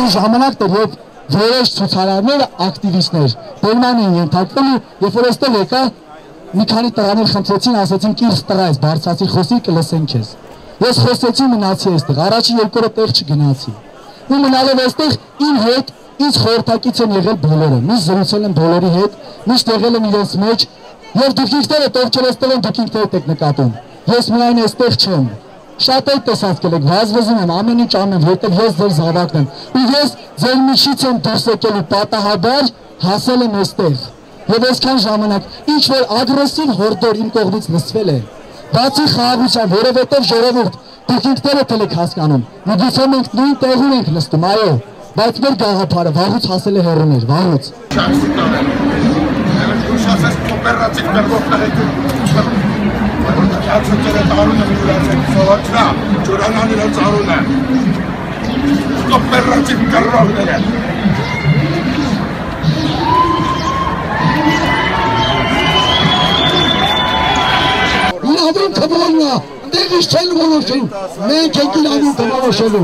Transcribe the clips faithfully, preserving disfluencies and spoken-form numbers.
այն ժամանակն էր, երբ որոշ ցուցարարները, ակտիվիստներ բերման էին ենթարկվել ու երբ որ այստեղ եկա մի քանի տղաներ խնդրեցին, ասացին կիրս տղա ես, բարձրացի խոսի կլսենք քեզ։ Ես խոսեցի, մնացի այստեղ, առաջին երկու օրը տեղ չգնացի։ Ու մնալով այստեղ իմ հետ ինձ խորհրդակից են եղել բոլորը, միշտ զրուցել եմ բոլորի հետ, միշտ եղել եմ իրենց մեջ, եւ դուք ինքներդ ովքեր այստեղ են, դուք ինքներդ եք նկատում։ Ես միայն այստեղ չեմ։ Շատ այդ տեսած եք, վազվզում եմ, ամեն ինչ անում, որտեղ ես ձեր զավակն եմ։ Ու ես ձեր միջից եմ դուրս եկել ու պատահաբար հասել եմ այստեղ։ Եվ այսքան ժամանակ ինչ որ ագրեսիվ հորդոր իմ կողմից լսվել է։ Բացի խաղաղության, որովհետև ժողովուրդ, դուք ինքներդ եք հասկանում։ Միգուցե մենք նույն տեղում ենք նստում, այո, բայց մեր գաղափարը վաղուց հասել է հեռուներ, վաղուց։ Ացուկերը տարուն եմ ուրացեք սովաչրա, ճուրանան իրան ծարուն է, կոպերացիվ կռովներ է։ Իրավին թվորնա, դեղից չեն որոշին, մենք ենք իրավին թվորոշելու։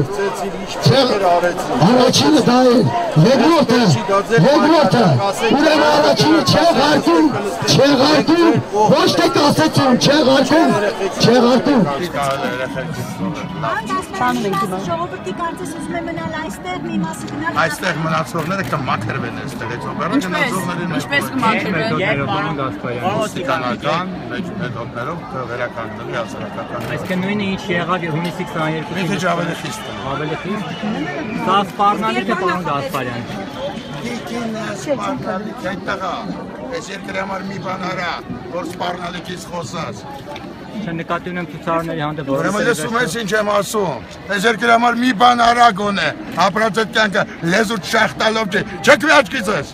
Առաջինը դա է, երկրորդը, երկրորդը, ուրեմն առաջինը չեղարկում, չեղարկում, ոչ թե կասեցում, չեղարկում, չեղարկում։ Ժողովրդի կարծես ուզում է մնալ այստեղ, մի մասը գնալ։ Այստեղ մնացողները կմաքրվեն այստեղ, այդ օպերա գնացողներին ինչպես կմաքրվեն։ Ոստիկանական մեթոդներով վերականգնելու հասարակական։ Այսինքն նույնը ինչ եղավ հունիսի քսաներկուսին։ Մի քիչ ավելի խիստ է։ Ավելի խիստ։ Դա սպառնալիք է պարոն Գասպարյան։ Քիքին սպառնալիք է տղա։ Այս երկրի համար մի բան արա, որ սպառնալիքից խոսած։ Չնկատի ունեմ ցուցարարների հանդեպ Ուրեմն լսում ես ինչ եմ ասում։ Այս երկրի համար մի բան արա գոնե։ Ապրած այդ կյանքը լեզու չախտալով չէ։ Չքվի աչքից ես։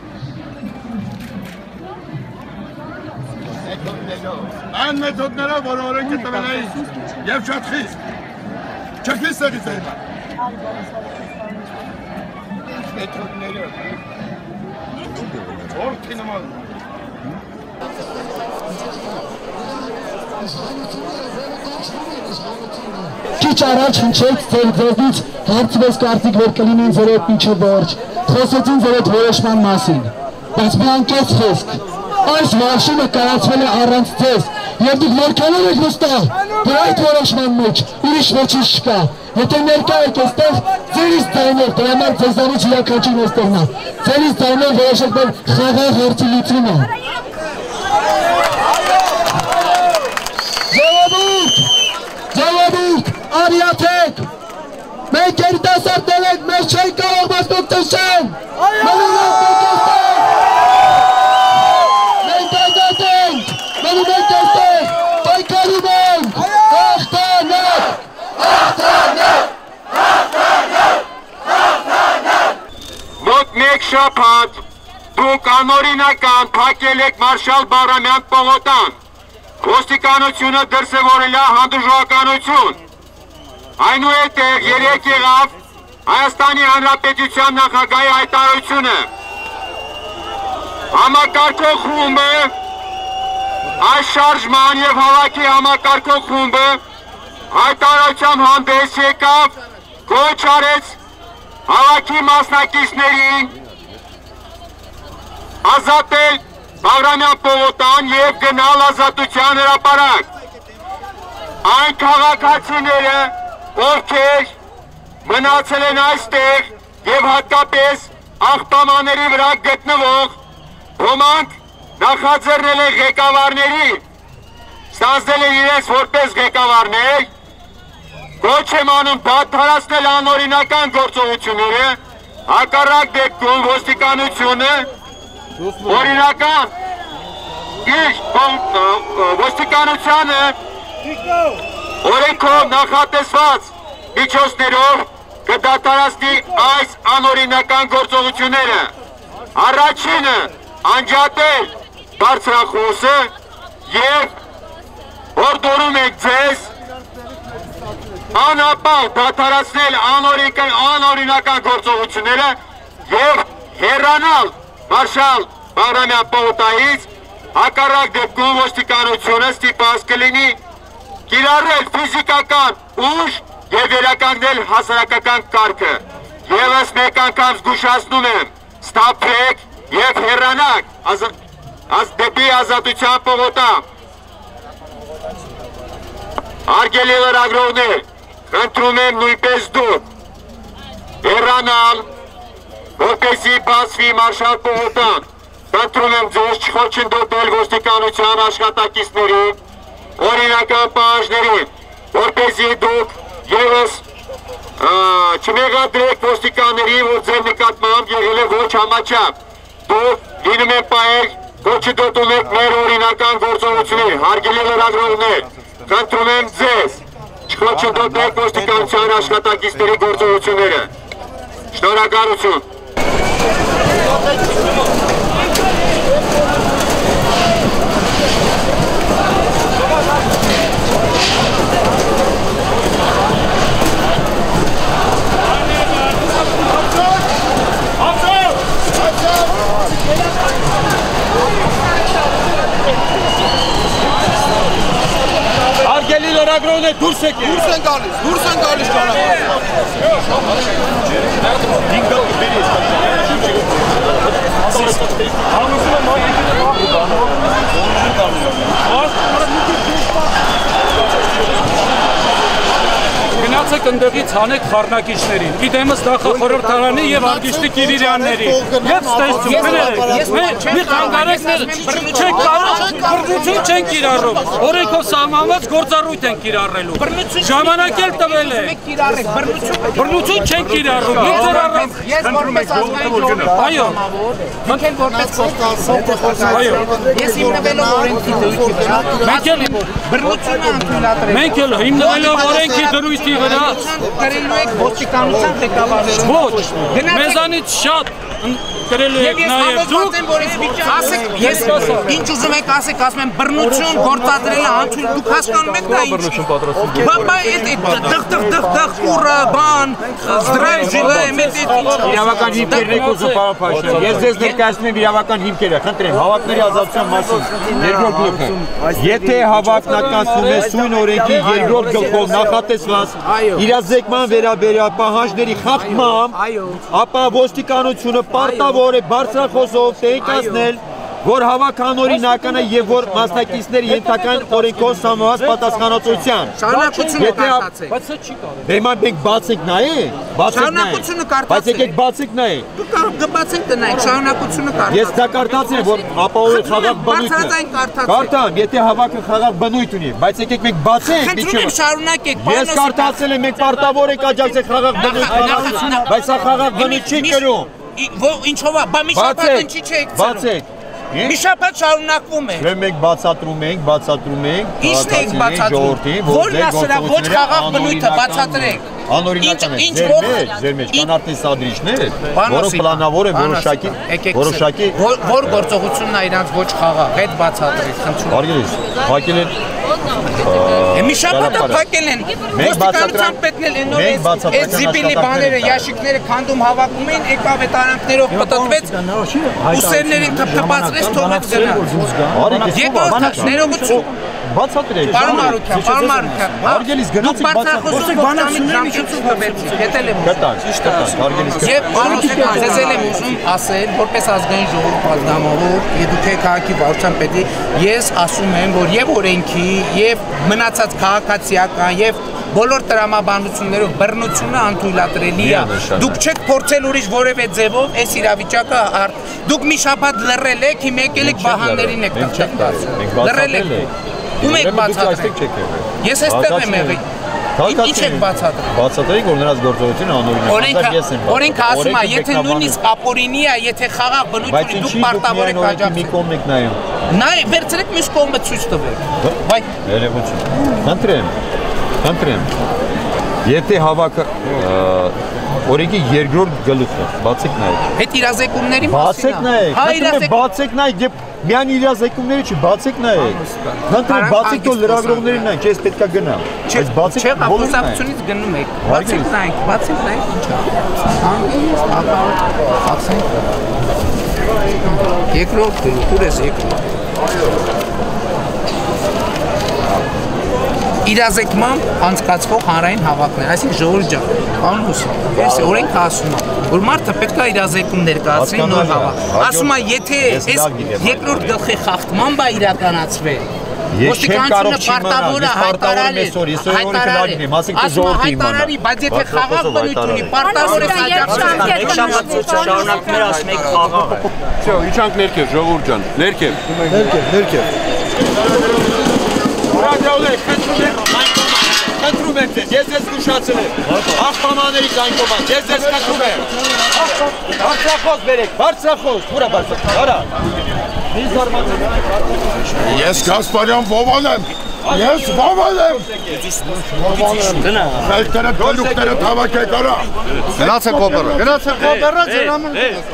Այն մեթոդներով, որ օրենքը տվել էին, եւ շատ խիստ։ Չքվի ստեղից է հիմա։ Մեթոդներով։ Որքի նման։ Քիչ առաջ հնչեց ձեր ձեզնից հարցվեց կարծիք, որ կլինեն ձեր հետ մինչև վերջ, խոսեցին ձեր հետ որոշման մասին, բայց մի անկեղծ խոսք, այս մարշինը կայացվել է առանց ձեզ, եւ դուք որքանով եք վստահ, որ այդ որոշման մեջ ուրիշ ոչինչ չկա, եթե ներկա եք այստեղ, ձերից ձայնով, դրա համար ձեզանից յուրաքանչյուրն այստեղն է, ձերից ձայնով որոշեք մեր խաղաղ հարցի լուծումը։ Ժողովուրդ, ժողովուրդ, արիաթեք, մենք երիտասարդներ ենք, մեզ չեն կարող մասնակցել, մենք ազատ ենք, մենք ենք այստեղ, պայքարում ենք, հաղթանակ, հաղթանակ, հաղթանակ, հաղթանակ։ Մոտ մեկ շաբաթ դուք անօրինական փակել եք Մարշալ Բաղրամյան պողոտան, ոստիկանությունը դրսևորել է հանդուրժողականություն։ Այնուհետև երեք եղավ Հայաստանի Հանրապետության նախագահի հայտարարությունը։ Համակարգող խումբը, այս շարժման եւ հավաքի համակարգող խումբը հայտարարությամբ հանդես եկավ, կոչ արեց հավաքի մասնակիցներին ազատել Բաղրամյան պողոտան եւ գնալ ազատության հրապարակ։ Այն քաղաքացիները, ովքեր մնացել են այստեղ եւ հատկապես աղբամաների վրա գտնվող, ոմանք նախաձեռնել են ղեկավարներին, ստանձնել են իրենց որպես ղեկավարներ, կոչ եմ անում դադարեցնել անօրինական գործողությունները, հակառակ դեպքում ոստիկանությունը օրինական իր ոստիկանությանը օրենքով նախատեսված միջոցներով կդադարեցնի այս անօրինական գործողությունները։ Առաջինը անջատել բարձրախոսը եւ հորդորում եք ձեզ անապահ դադարեցնել անօրինական գործողությունները եւ հեռանալ Մարշալ Բաղրամյան պողոտայից, հակառակ դեպքում ոստիկանությունը ստիպված կլինի կիրառել ֆիզիկական ուժ եւ վերականգնել հասարակական կարգը։ Եվս մեկ անգամ զգուշացնում եմ, ստապրեք և հեռանաք դեպի ազատության պողոտա։ Հարգելի լրագրողներ, խնդրում եմ նույնպես դուք հեռանալ, որպեսզի բացվի մարշալ պողոտան։ Խնդրում եմ ձեզ չխոչընդոտել ոստիկանության աշխատակիցներին, օրինական պահանջներին, որպեսզի դուք ևս չմեղադրեք ոստիկաններին, որ ձեր նկատմամբ եղել է ոչ համաչափ։ Դուք լինում են պահել, խոչընդոտում եք մեր օրինական գործողություններ, հարգելի լրագրողներ, խնդրում եմ ձեզ չխոչընդոտեք ոստիկանության աշխատակիցների գործողությունները։ Շնորհակալություն։ Հարգելի լրագրողներ, դուրս եք եկեք։ Դուրս են գալիս, դուրս են գալիս Գնացեք ընդեղից հանեք խառնակիչներին, իդեմս նախախորհրդարանի և արգիշտի Կիրիրյանների։ Եվ ստեսություն, մի խանգարեք չեք կարող, բռնություն չենք կիրառում, օրենքով սահմանված գործառույթ ենք կիրառելու, ժամանակ էլ տվել է, բռնություն չենք կիրառում, մի ձեր առանց։ Ես որպես ազգային ժողովուրդ, մենք էլ որպես փոխկասում, ես հիմնվելով օրենքի դրույթի վրա, մենք էլ հիմնվելով օրենքի դրույթի վրա կրելու եք ոստիկանության ղեկավարները։ Ոչ, մեզանից շատ կրելու եք նաև դուք։ Ասեք, ես ինչ ուզում եք ասեք, ասում եմ բռնություն գործադրելը անցույց, դուք հասկանում եք դա ինչ։ Բաբա այդ դղ-դղ-դղ կուրը, բան, զդրայվ ժիլը, էմետ այդ ինչ։ Իրավական հիմքերն եք ուզում պարապաշտել։ Ես ձեզ ներկայացնում եմ իրավական հիմքերը, խնդրեմ, հավաքների ազատության մասին, երկրորդ գլուխը։ Եթե հավակնականցնում է սույն օրենքի երկրորդ գլխով նախատեսված իրազեկման վերաբերյալ պահանջների խախտմամբ, ապա ոստիկանությունը պարտավոր է բարձրախոսով տեղեկացնել, որ հավաքանօրինականը եւ որ մասնակիցները ենթական օրենքով սահմանված պատասխանատվության։ Շարունակությունը կարտացեք։ Բայց սա չի կարող։ Դեմա մենք բացեք նայեք, բացեք նայեք։ Շարունակությունը կարտացեք։ Բայց եկեք բացեք նայեք։ Դուք կբացեք տնայեք, շարունակությունը կարտացեք։ Ես դա կարտացել եմ, որ ապահովել խաղաղ բնույթը։ Բացարձայն կարտացեք։ Կարտամ, եթե հավաքը խաղաղ բնույթ ունի, բայց եկեք մենք բացենք, խնդրում եմ շարունակեք։ Ես կարտացել եմ, մենք պարտավոր ենք աջակցել խաղաղ բնույթ, բայց սա խաղաղ բնույթ չի կրում։ Ինչով է, բա մի շաբաթ ինչի չեք ծրում։ Բացեք։ Մի շաբաթ շարունակվում է։ Ուրեմն մենք բացատրում ենք, բացատրում ենք, ինչն եք բացատրում։ Որն է սրա ոչ խաղաղ բնույթը բացատրեք։ Անօրինական է։ Ձեր մեջ, ձեր մեջ կան արտեսադրիչներ, որոնք պլանավոր են որոշակի, որոշակի որ գործողությունն է իրանց ոչ խաղաղ, այդ բացատրեք, խնդրում։ Հարգելի, փակել են։ Մի շաբաթը փակել են։ Ոստիկանության պետնել են նոր այս զիպիլի բաները, ящикները քանդում հավաքում են, եկավ այդ արանքներով պտտվեց, ուսերներին թփթփացրեց, թողեց գնալ։ Եկավ ներողություն։ Բացատրեք։ Պարոն Մարուկյան, պարոն Մարուկյան, հարգելիս գնացեք բացատրեք բանացումների կբերցի, հետել եմ կտան, ճիշտ է, հարգելիս եւ Մարուկյան, ձեզ եմ ուզում ասել, որպես ազգային ժողովուրդ պատգամավոր, դուք եք քաղաքի վարչության պետի, ես ասում եմ, որ եւ օրենքի, եւ մնացած քաղաքացիական, եւ բոլոր տրամաբանություններով բռնությունը անթույլատրելի է։ Դուք չեք փորձել ուրիշ որևէ ձևով այս իրավիճակը դուք մի շաբաթ լռել եք, հիմա եկել եք վահաններին եք տղտղտած։ Լռել եք։ Ում եք բացատրել։ Ես այստեղ եմ եղել։ Ինչ եք բացատրել։ Բացատրեք, որ նրանց գործողությունը անօրինական է, ես եմ։ Օրենքը ասում է, եթե նույնիսկ ապօրինի է, եթե խաղաղ բնույթ ունի, դուք պարտավոր եք աջակցել։ Մի կողմ եք նայում։ Նայ, վերցրեք մյուս կողմը ցույց տվեք։ Բայ։ Երևություն։ Խնդրեմ։ Խնդրեմ։ Եթե հավաքը օրենքի երկրորդ գլուխը բացեք նայեք։ Այդ իրազեկումների մասին։ Բացեք նայեք։ Խնդրեմ, բացեք նայեք, եւ միայն իրազեկումները չի, բացեք նայեք։ Խնդրեմ, բացեք թող լրագրողներին նայեք, ես պետքա գնամ։ Բայց բացեք բոլորին նայեք։ Չեմ, գնում եք։ Բացեք նայեք, բացեք նայեք, ինչ է։ Անգլիզ, բացեք։ Երկրորդ, ուր ես երկրորդ։ իրազեկմամբ անցկացվող հանրային հավաքներ, այսինքն ժողովուրդ ջան, պարոն Հուսեյն, ես օրենքը ասում եմ, որ մարդը պետք է իրազեկում ներկայացնի նոր հավաք։ Ասում է, եթե այս երկրորդ գլխի խախտման բա իրականացվել, Ես չեմ կարող չիմանալ, ես պարտավոր եմ այսօր, ես օրը կլագնեմ, ասենք թե ժողովրդի իմանա։ Բայց եթե խաղաղ բնույթ ունի, պարտավոր է Մեկ շաբաթ շարունակում էր ասում եք խաղաղ է։ Всё, իջանք ներքև, ժողովուրդ ջան, ներքև։ Ներքև, ներքև։ Ուրախալի, խնդրում եմ ձեզ, ես ձեզ զգուշացել եմ։ Աղբամաների կայնկոման, ես ձեզ խնդրում եմ։ Բարձրախոս բերեք, բարձրախոս, ուրա բարձրախոս, արա։ Ես Գասպարյան Վովան եմ, ես Վովան եմ։ Խելքները, գոլուկները թավակեք արա։ Գնացեք կոպերը, գնացեք կոպերը, ձենամն։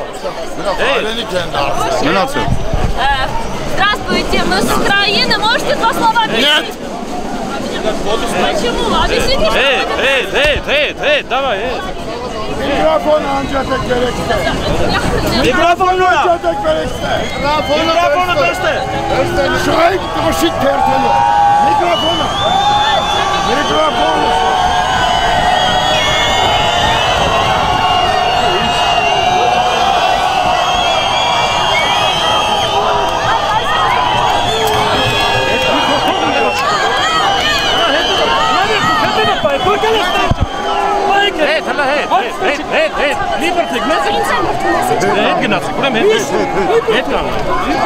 Գնացեք։ Здравствуйте, мы с Украины, можете два слова объяснить? Нет. Почему? Объясните, что Эй, эй, эй, эй, эй, давай, эй. Mikrofonu ancak gerekse. Mikrofonu ancak gerekse. Mikrofonu göster. Şahit taşık terteli. Mikrofonu. Mikrofonu. Հետ, հələ հետ, հետ, հետ, հետ, լիբրտիկ, մեզ հետ գնացեք, ուրեմ հետ, հետ կանում։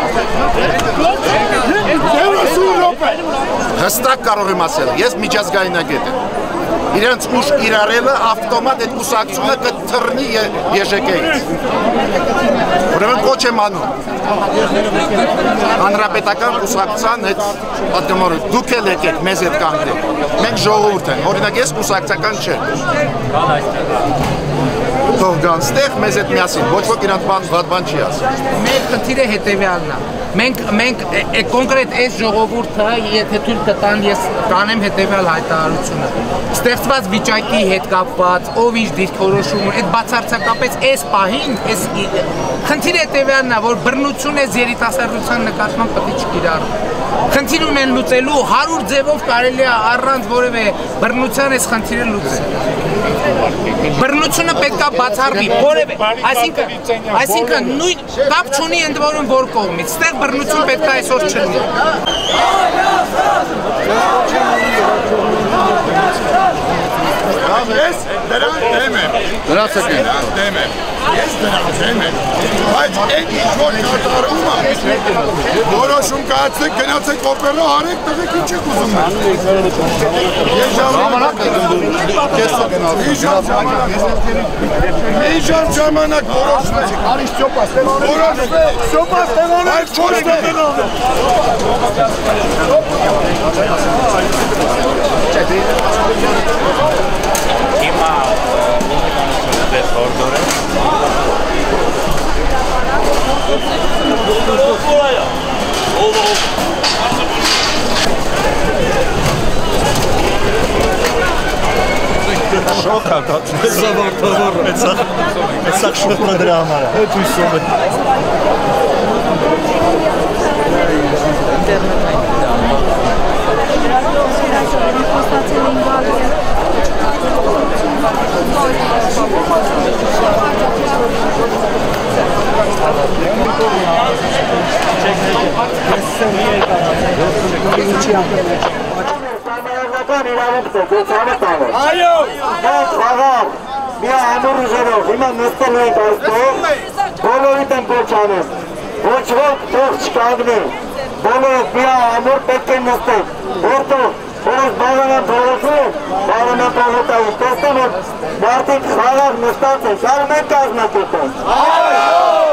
Հստակ կարող եմ ասել, ես միջազգայնագետ եմ։ Իրենց ուժ իրարելը ավտոմատ այդ կուսակցությունը կթռնի եժեկեից։ Ուրեմն կոչ եմ անում։ Հանրապետական կուսակցության հետ պատգամորը դուք էլ եկեք մեզ հետ կանգնեք։ Մենք ժողովուրդ ենք, օրինակ ես կուսակցական չեմ։ Թող գան ստեղ մեզ հետ միասին, ոչ ոք իրանց բան չի ասում։ Մեր խնդիրը հետևյալն է։ Մենք մենք կոնկրետ այս ժողովուրդը, եթե թույլ կտան, ես կանեմ հետևյալ հայտարարությունը։ Ստեղծված վիճակի հետ կապված, ով ինչ դիրքորոշում ունի, այդ բացարձակապես այս պահին, այս խնդիրը հետևյալն է, որ բռնություն այս երիտասարդության նկատմամբ պետք է չկիրառվի։ Խնդիր ունեն լուծելու հարյուր ձևով կարելի է առանց որևէ բռնության այս խնդիրը լուծել։ Բռնությունը պետք է բացառվի, որևէ, այսինքն, այսինքն նույն կապ չունի ընդ որում որ կողմից, ստեղ բռնություն պետք է այսօր չլինի։ Ես դրան դեմ եմ։ Դրացեք եմ։ Դեմ եմ։ Ես դրան դեմ եմ։ Բայց այդ ինչ որ կատարում է, որոշում կայացեք, գնացեք օպերա արեք, տղեկ ինչ եք ուզում։ Ես ժամանակ կեսը գնալ։ Մի ժամ ժամանակ որոշվեք։ Արիշ Սյոպա Ստեվանով։ Որոշվեք։ Սյոպա Ստեվանով։ Բայց ոչ դենով։ Հիմա դες հորդորը Շոքա դարձել։ Սավառ թողորը։ Էսախ էսախ շոկը դրա համար է։ Այդ հույսով է։ Այո, մենք խաղաղ մի ամուր ուժերով հիմա նստելու ենք այստեղ, բոլորիդ եմ կոչ անեմ, ոչ ոք թող չկանգնի, բոլորդ մի ամուր պետք է նստեք, որտեղ որս բաղանան փողոցում, բաղանան փողոցային, տեսնեմ որ մարդիկ խաղաղ նստած են, կարում են կազմակերպել։